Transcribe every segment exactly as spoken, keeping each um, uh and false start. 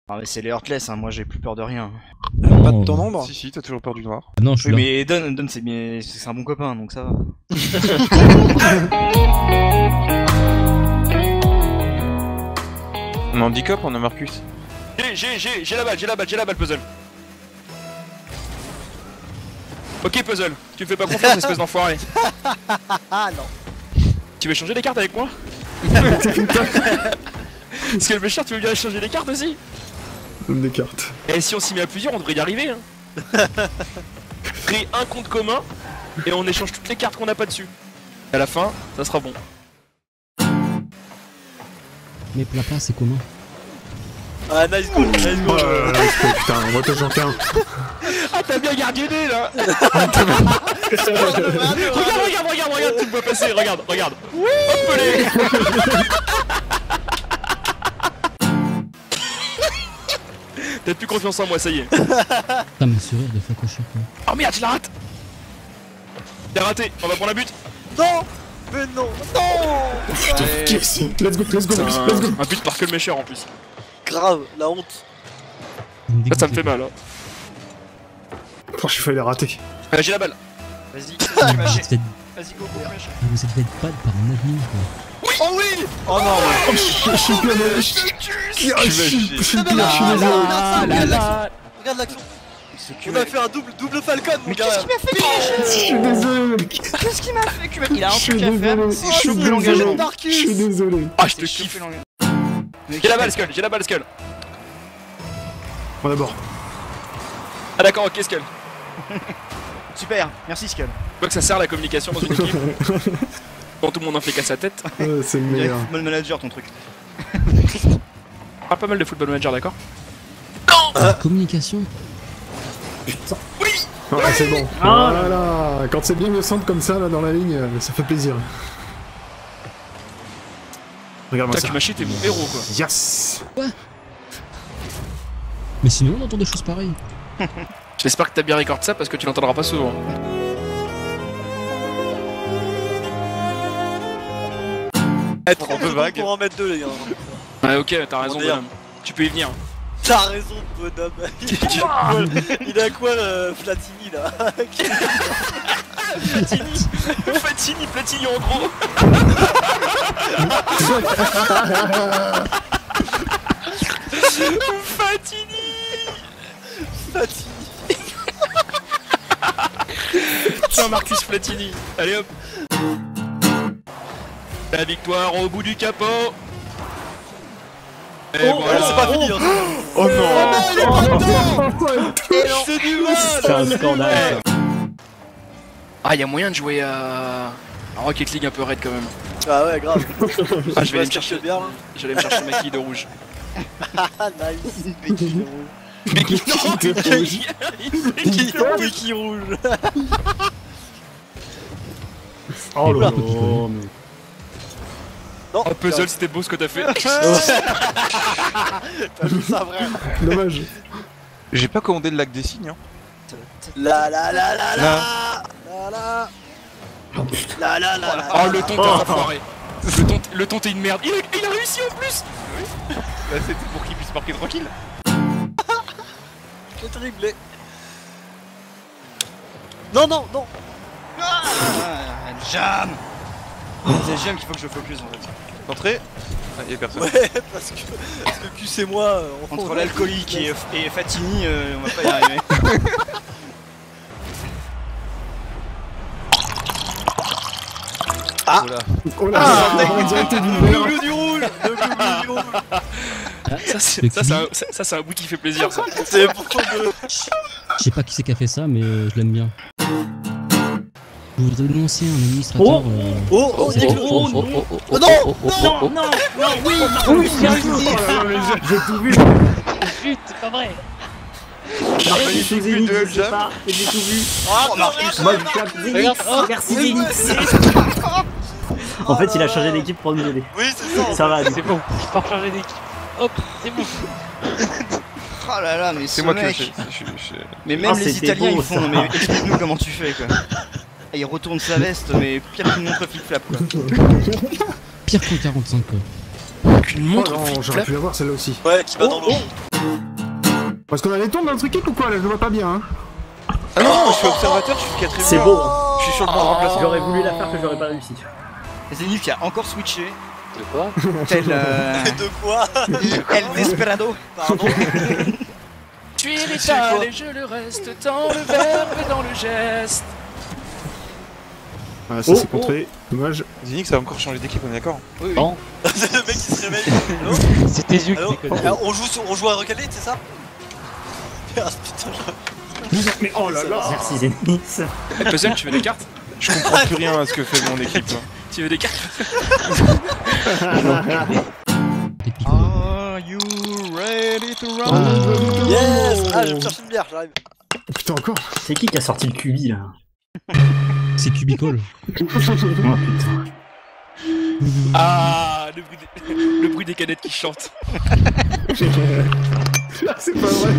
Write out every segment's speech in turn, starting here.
Ah mais c'est les Heartless, hein, moi j'ai plus peur de rien. Non. Pas de ton ombre. Si, si, t'as toujours peur du noir. Ah non, je suis Oui, là. mais Don, Don c'est bien, c'est un bon copain donc ça va. On handicap, on a Marcus. J'ai, j'ai, j'ai, j'ai la balle, j'ai la balle, j'ai la balle, puzzle. Ok, puzzle, tu me fais pas confiance, espèce d'enfoiré. Ah non. Tu veux changer les cartes avec moi? Parce que le méchant, tu veux bien changer les cartes aussi? Donne des cartes. Et si on s'y met à plusieurs, on devrait y arriver, hein. Créer un compte commun et on échange toutes les cartes qu'on a pas dessus. Et à la fin, ça sera bon. Mais Plapa, c'est comment? Ah nice goal, nice Oh goal. là là, putain, moi t'as chanté un. Ah, t'as bien gardienné là. Regarde, regarde, regarde, regarde, tu me vois passer, regarde, regarde. Hop les. T'as plus confiance en moi, ça y est. Putain, mais ce rire de facocheur quoi. Oh merde, je la rate. T'as raté, on va prendre un but. Non. Mais non. Non. Putain, qu'est-ce que Let's go, let's go, C'est let's un, go. un but par que le méchant en plus. Grave, la honte. Ça, ça me fait mal. Hein. Oh, j'ai failli les rater. Euh, j'ai la balle. Vas-y, Vous êtes vas-y go, go, flash. vous êtes fait pad par un admin quoi. Oh oui. Oh non. Oh, je suis pire, je suis pire, je suis je suis pire, je suis désolé. Ah là là. Regarde l'action. C'est On a fait un double double Falcon mon Mais gars. qu'est-ce qu'il m'a fait Je suis désolé, mec. Qu'est-ce qu'il m'a fait Kuman? Il a un Je suis truc à faire, désolé. c'est Je suis choper désolé. l'engagement. Je suis désolé. Ah, je te C'est kiffe. choper l'engagement. J'ai la balle, Skull, j'ai la balle, Skull. Bon d'abord. Ah d'accord, ok, Skull. Super, merci Skull. Je vois que ça sert la communication dans une équipe. Quand tout le monde en fait qu'à sa tête. Ouais, c'est le Il y a meilleur. Football Manager ton truc. Ah, pas mal de football manager, d'accord? La communication. Ah, c'est bon. Voilà. Quand c'est bien au centre comme ça, là, dans la ligne, euh, ça fait plaisir. Regarde-moi Putain, ça. Kumashi, t'es mon héros quoi. Yes. Mais sinon on entend des choses pareilles. J'espère que t'as bien recordé ça parce que tu l'entendras pas souvent. Être un peu vague. Pour en mettre deux les gars. Ouais, ok, t'as raison, On est bonhomme. Tu peux y venir. T'as raison bonhomme. Il a quoi euh, Flatini là? Platini, Platini, Platini en gros. Fatini. Flatini. Tiens, Marcus Platini. Allez hop. La victoire au bout du capot. Et Oh, voilà. c'est pas fini. Hein. Oh non. Il est pas dedans. C'est du mal. C'est un scandale. Ah, y'a moyen de jouer à... à Rocket League un peu raid quand même. Ah ouais grave. Ah, je vais aller me se chercher bien là. J'allais me chercher ma quille de rouge. Ah nice. Béquille rouge. Mais qui Béquille rouge. Oh là là. Non. Oh, puzzle, c'était beau ce que t'as fait. T'as vu ça vrai. Dommage. J'ai pas commandé le lac des signes, hein. La la la la la. La la. La la la la. Oh, le ton t'es un enfoiré. Le ton, le ton t'es une merde. Il a, il a réussi en plus. Là, c'était pour qu'il puisse marquer tranquille. J'ai dribblé. Non non non. Ah, jam. C'est jam qu'il faut que je focus en fait. Entrée. Ah, y'a personne. Ouais parce que parce que Q c'est moi. euh, on Entre fond, l'alcoolique et, et Fatini, euh, on va pas y arriver. Ah. Voilà. Oh là Ah, là. On dirait que t'es du Le verre. bleu du rouge. Le bleu du rouge. Ça, c'est ça, c'est un, ça, ça, c'est un bout qui fait plaisir, ça. C'est pour le. Je sais pas qui c'est qui a fait ça, mais euh, je l'aime bien. Je voudrais dénoncer un administrateur. euh, Oh oh c'est- nique-le. oh, oh, oh, oh, oh, Non, oh, oh, Non, oh, non, non, oui, Oui, bien oh joué. là là, mais j'ai- j'ai tout vu. Chut, c'est pas vrai. Magnifique but de Je sais jam. pas, j'ai tout vu. Ah Marcus. Moi, je capte Zénith. Merci Zénith. En fait, il a changé d'équipe pour nous aider. Oui c'est ça. Ça va, c'est bon. Je peux changer d'équipe. Hop, c'est bon. Oh là là, mais C'est ce moi qui l'ai mec. fait. Je- je- Mais même Ah, les c'était Italiens beau, ils font, ça. mais explique-nous comment tu fais quoi. Et il retourne sa veste, mais pire qu'une montre flip-flap quoi. Pire qu'en quarante-cinq quoi. Qu'une Oh montre non, j'aurais flip-flap. pu l'avoir celle-là aussi. Ouais qui va dans l'eau. Parce qu'on a des tombes dans notre équipe ou quoi là? Je le vois pas bien. Hein. Ah non, moi je suis observateur, je suis quatrième. C'est beau. Hein. Je suis sur le banc de remplaçant. J'aurais voulu la faire que j'aurais pas réussi. Zénith qui a encore switché. De quoi? Tel. Euh... De quoi? El Desperado. Pardon. Je suis irritable et je le reste dans le verbe et dans le geste. Ah, ça Oh, c'est contré. Dommage. Zinix a encore changé d'équipe, on est d'accord? Oui, oui. Non. C'est le mec qui se réveille. Allô? C'était Zuk Allô? qui déconne. Alors, on joue, sur- on joue à Recalite, c'est ça? Ah, putain, Mais oh là là. Merci Zenith. Eh, Puzzle, tu veux des cartes? Je comprends plus rien à ce que fait mon équipe. Là. Tu veux des cartes? Les picots. Are you ready to run? yes! Ah, je vais me chercher une bière, j'arrive. Putain encore. C'est qui qui a sorti le cubi là? C'est Cubicole. Oh putain. Ah, le bruit des, le bruit des canettes qui chantent. Là c'est pas vrai.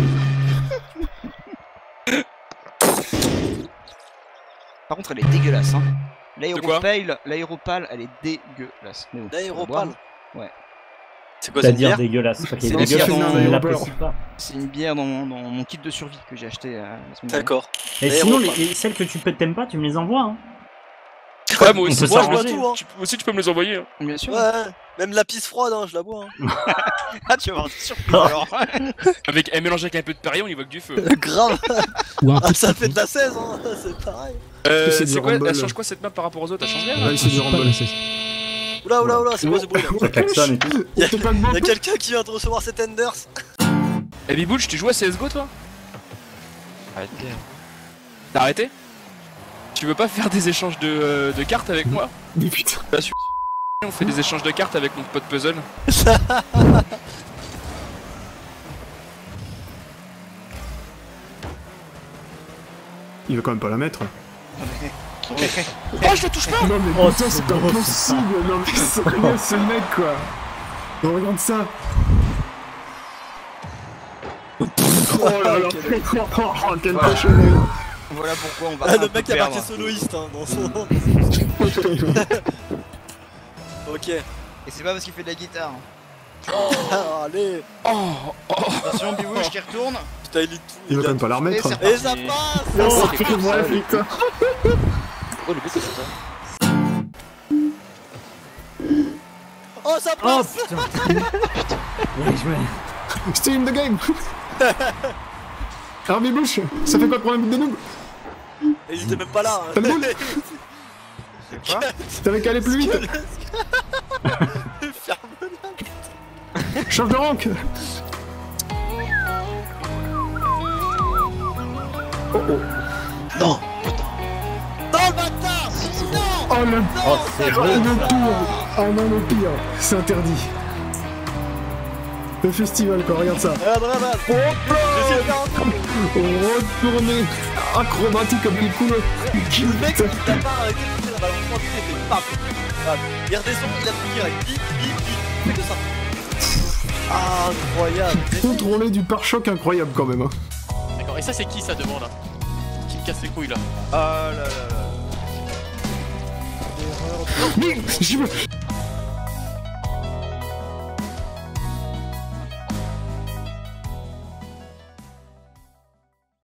Par contre, elle est dégueulasse. Hein. quoi? L'aéropale, l'aéropale, elle est dégueulasse. Mais bon, on va L'aéropale. boire. Ouais. C'est quoi, c'est une C'est-à-dire bière? dégueulasse. Pas qu'il C'est est une dégueulasse, bière on dans- ne dans- l'apprécie pas. C'est une bière dans mon, dans mon kit de survie que j'ai acheté euh, la semaine dernière. D'accord. Et sinon, L'aéropale. les, les- celles que tu peux t'aimes pas, tu me les envoies. Hein. Ouais, moi On aussi, peut moi, je s'arranger. bois tout, hein. Tu, moi aussi, tu peux me les envoyer. Hein. Bien sûr. Ouais, même la pisse froide, hein, je la bois. Hein. Ah, tu vas avoir des surprises Oh. alors. Avec, elle mélange avec un peu de Perrier, on y voit que du feu. Grave. Ou un Ah, peu de ça fait tapis. de la seize, hein. C'est pareil. Euh, C'est du c'est quoi? Rumble. Elle change quoi cette map par rapport aux autres? Elle change bien? Ouais, c'est du Pas Rumble. la cesse. Oula, oula, oula, c'est quoi ce bruit là? Ça klaxonne et tout. Y'a T'es pas de bon. y a quelqu'un qui vient de recevoir cet Enders. Eh, Bibouche, tu joues à C S G O toi? Arrêtez. T'as arrêté? Tu veux pas faire des échanges de, euh, de cartes avec moi? Mais putain. On fait des échanges de cartes avec mon pote Puzzle. Il va quand même pas la mettre. Oh, je la touche pas! Non mais Oh, putain c'est c'est pas beau, possible. Non mais sérieux ce mec quoi. Non, regarde ça. Oh là là. Oh quel cochonnerie. Voilà pourquoi on va. Ah, un le peu mec a perdre. marqué soloiste hein, dans son. Ok. Et c'est pas parce qu'il fait de la guitare. Ah, allez. Attention, Bibouche qui retourne. Putain, il est tout. Il va quand même pas la remettre. Et c'est Et ça passe. Oh putain putain. Oh, le but c'est ça. Oh, ça Oh passe. putain. Ouais, je me- Stay in the game. Alors Bibouche, ça fait quoi le problème de noob? Et il était même pas là. T'as le boule? Quoi? T'avais qu'à aller plus vite. Change de rank. Oh oh. Non, le bâtard. Non. Oh le, Oh, c'est oh, vrai. le pire. Oh non le pire. C'est interdit. Le festival quoi, regarde ça. Regarde, regarde. J'essaie de faire un truc. Retourner acrobatique comme les couleurs. Le mec qui t'a pas arrêté de tirer la balle en il fait paf. Paf. Il redescend, il a tout direct. Bip, bip, bip. Il fait que ça. Ah, incroyable. Contrôler du pare-choc incroyable quand même. Hein. D'accord, et ça c'est qui ça devant là? Qui me casse les couilles là? Ah là là là. Je me-